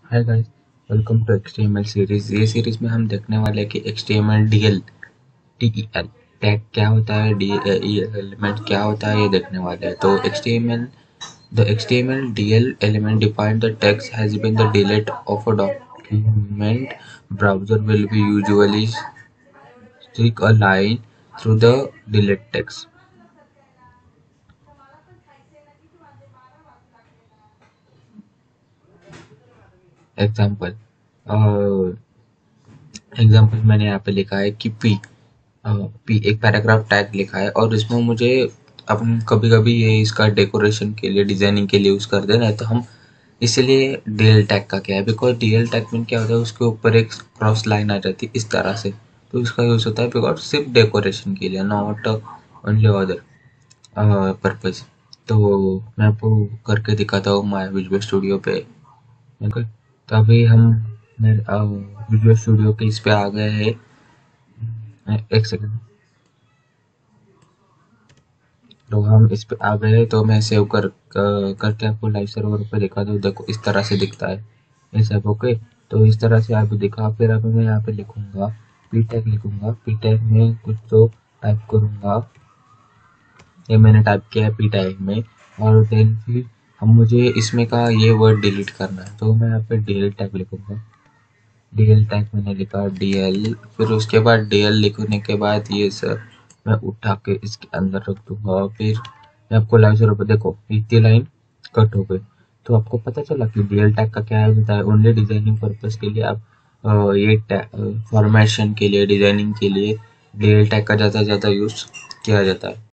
Hi guys, welcome to HTML series. ये series में हम देखने वाले हैं कि HTML DL TEL टैग क्या होता है, एलिमेंट क्या होता है, ये देखने वाले हैं। तो HTML DL element define the text has been the delete of a document. Browser will be usually stick a line through the delete text. Example example मैंने यहाँ पे लिखा है कि एक पैराग्राफ टैग लिखा है और इसमें मुझे अपन कभी कभी ये इसका डेकोरेशन के लिए, डिजाइनिंग के लिए यूज कर देना है, तो हम इसीलिए डीएल टैग का क्या है, बिकॉज डीएल टैग में क्या होता है, उसके ऊपर एक क्रॉस लाइन आ जाती है इस तरह से। तो इसका यूज होता है बिकॉज सिर्फ डेकोरेशन के लिए, नॉट ओनली अदर पर्पज। तो मैं आपको करके दिखाता हूँ माय विजुअल स्टूडियो पे। ओके, तो अभी हम विजुअल स्टूडियो के इस पे आ गए हैं। एक सेकंड। तो हम इस पे आ गए, तो मैं सेव करके आपको लाइव सर्वर पे दिखा दूँ। देखो इस तरह से दिखता है ये सब। ओके, तो इस तरह से आपको दिखा। फिर अभी मैं यहाँ पे लिखूंगा पी टैग, लिखूंगा पी टैग में कुछ तो टाइप करूंगा। ये मैंने टाइप किया है पी टैग में। और देन फिर हम मुझे इसमें का ये वर्ड डिलीट करना है, तो मैं यहाँ पे डीएल टैग लिखूंगा। डीएल टैग मैंने लिखा डीएल, फिर उसके बाद डीएल लिखने के बाद ये सर मैं उठा के इसके अंदर रख दूंगा। फिर मैं आपको लाइव जरूर देखो, इतनी लाइन कट हो गई। तो आपको पता चला कि डीएल टैग का क्या होता है। ओनली डिजाइनिंग पर्पज के लिए आप ये फॉर्मेशन के लिए, डिजाइनिंग के लिए डीएल टैग का ज़्यादा यूज किया जाता है।